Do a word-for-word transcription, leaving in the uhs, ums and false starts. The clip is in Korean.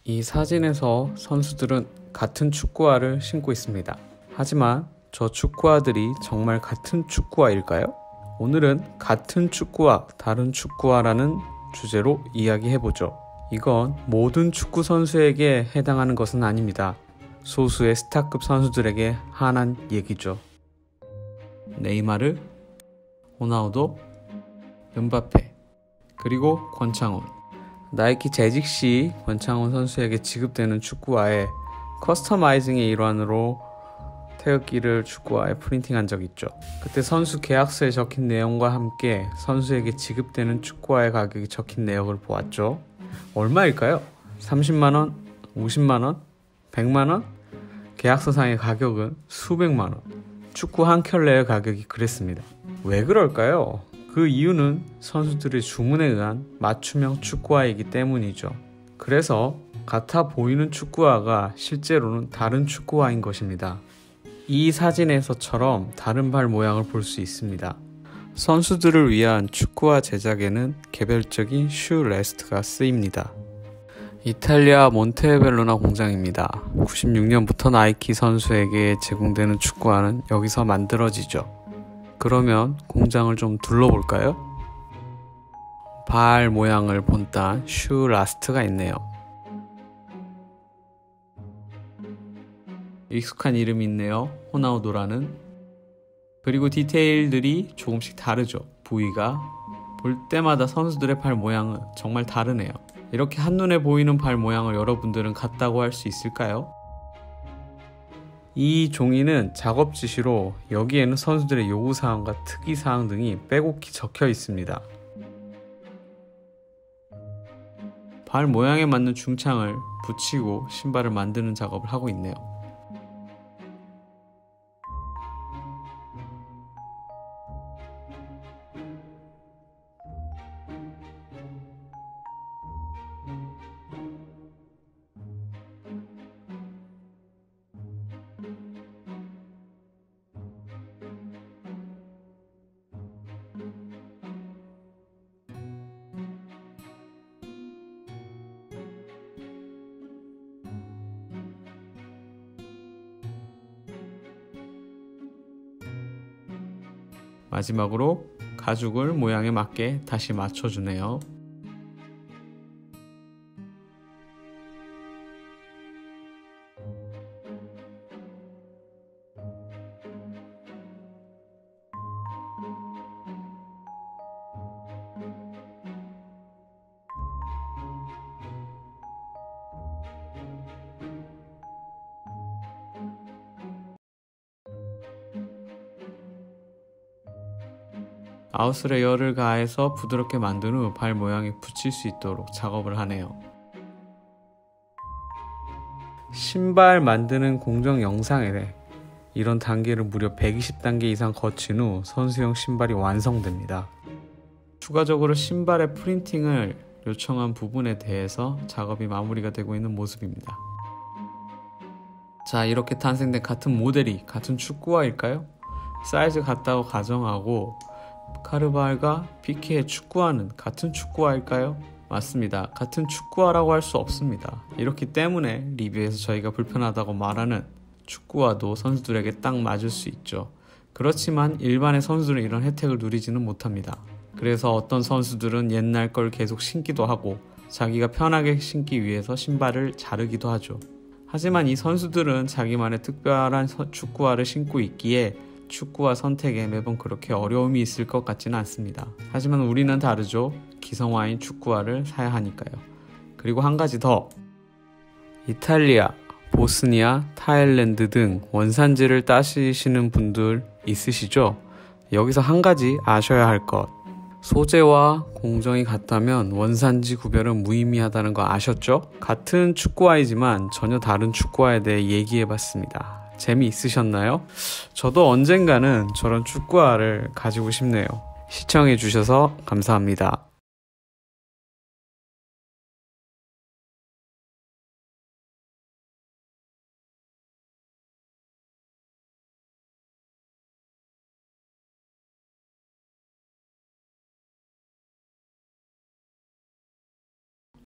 이 사진에서 선수들은 같은 축구화를 신고 있습니다. 하지만 저 축구화들이 정말 같은 축구화일까요? 오늘은 같은 축구화, 다른 축구화라는 주제로 이야기해보죠. 이건 모든 축구 선수에게 해당하는 것은 아닙니다. 소수의 스타급 선수들에게 한한 얘기죠. 네이마르, 호나우도, 음바페, 그리고 권창훈. 나이키 재직 시 권창훈 선수에게 지급되는 축구화에 커스터마이징의 일환으로 태극기를 축구화에 프린팅한 적 있죠. 그때 선수 계약서에 적힌 내용과 함께 선수에게 지급되는 축구화의 가격이 적힌 내역을 보았죠. 얼마일까요? 삼십만 원, 오십만 원, 백만 원? 계약서상의 가격은 수백만 원. 축구 한 켤레의 가격이 그랬습니다. 왜 그럴까요? 그 이유는 선수들의 주문에 의한 맞춤형 축구화이기 때문이죠. 그래서 같아 보이는 축구화가 실제로는 다른 축구화인 것입니다. 이 사진에서처럼 다른 발 모양을 볼 수 있습니다. 선수들을 위한 축구화 제작에는 개별적인 슈 레스트가 쓰입니다. 이탈리아 몬테베르나 공장입니다. 구십육 년부터 나이키 선수에게 제공되는 축구화는 여기서 만들어지죠. 그러면 공장을 좀 둘러볼까요? 발 모양을 본딴 슈 라스트가 있네요. 익숙한 이름이 있네요. 호나우도라는. 그리고 디테일들이 조금씩 다르죠. 부위가. 볼 때마다 선수들의 발 모양은 정말 다르네요. 이렇게 한눈에 보이는 발 모양을 여러분들은 같다고 할 수 있을까요? 이 종이는 작업 지시로 여기에는 선수들의 요구사항과 특이사항 등이 빼곡히 적혀 있습니다. 발 모양에 맞는 중창을 붙이고 신발을 만드는 작업을 하고 있네요. 마지막으로 가죽을 모양에 맞게 다시 맞춰주네요. 아웃솔에 열을 가해서 부드럽게 만든 후 발 모양에 붙일 수 있도록 작업을 하네요. 신발 만드는 공정 영상에 이런 단계를 무려 백이십 단계 이상 거친 후 선수용 신발이 완성됩니다. 추가적으로 신발의 프린팅을 요청한 부분에 대해서 작업이 마무리가 되고 있는 모습입니다. 자, 이렇게 탄생된 같은 모델이 같은 축구화일까요? 사이즈 같다고 가정하고 카르발과 피케의 축구화는 같은 축구화일까요? 맞습니다. 같은 축구화라고 할 수 없습니다. 이렇기 때문에 리뷰에서 저희가 불편하다고 말하는 축구화도 선수들에게 딱 맞을 수 있죠. 그렇지만 일반의 선수들은 이런 혜택을 누리지는 못합니다. 그래서 어떤 선수들은 옛날 걸 계속 신기도 하고 자기가 편하게 신기 위해서 신발을 자르기도 하죠. 하지만 이 선수들은 자기만의 특별한 축구화를 신고 있기에 축구화 선택에 매번 그렇게 어려움이 있을 것 같지는 않습니다. 하지만 우리는 다르죠. 기성화인 축구화를 사야 하니까요. 그리고 한 가지 더. 이탈리아, 보스니아, 타일랜드 등 원산지를 따시는 분들 있으시죠? 여기서 한 가지 아셔야 할 것. 소재와 공정이 같다면 원산지 구별은 무의미하다는 거 아셨죠? 같은 축구화이지만 전혀 다른 축구화에 대해 얘기해봤습니다. 재미있으셨나요? 저도 언젠가는 저런 축구화를 가지고 싶네요. 시청해주셔서 감사합니다.